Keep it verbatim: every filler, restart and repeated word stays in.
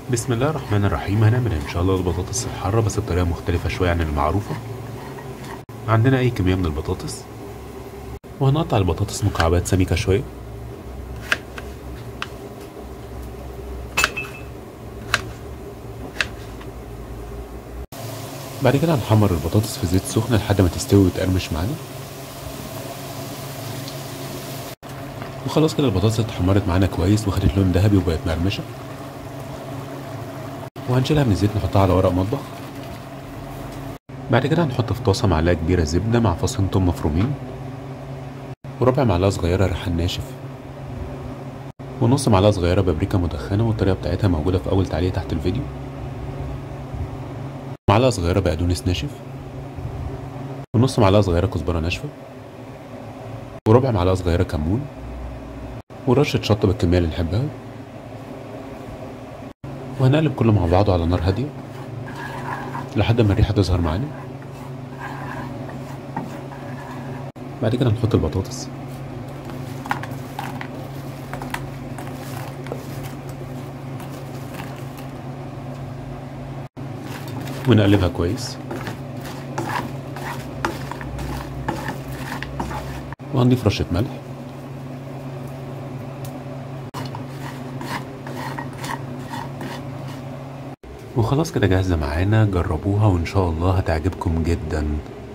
بسم الله الرحمن الرحيم. هنعمل ان شاء الله البطاطس الحاره بس بطريقه مختلفه شويه عن المعروفه. عندنا اي كميه من البطاطس، وهنقطع البطاطس مكعبات سميكه شويه. بعد كده هنحمر البطاطس في زيت سخن لحد ما تستوي وتقرمش معانا. وخلاص كده البطاطس اتحمرت معانا كويس وخدت لون ذهبي وبقت مقرمشه، وهنشيلها من الزيت نحطها على ورق مطبخ. بعد كده هنحط في طاسه معلقه كبيره زبده مع فصين توم مفرومين، وربع معلقه صغيره ريحان ناشف، ونص معلقه صغيره بابريكا مدخنه والطريقه بتاعتها موجوده في اول تعليق تحت الفيديو. معلقه صغيره بقدونس ناشف، ونص معلقه صغيره كزبره ناشفه، وربع معلقه صغيره كمون، ورشه شطه بالكميه اللي نحبها. وهنقلب كله مع بعضه على نار هاديه لحد ما الريحه تظهر معانا. بعد كده نحط البطاطس ونقلبها كويس، وهنضيف رشه ملح، وخلاص كده جاهزه معانا. جربوها وان شاء الله هتعجبكم جدا.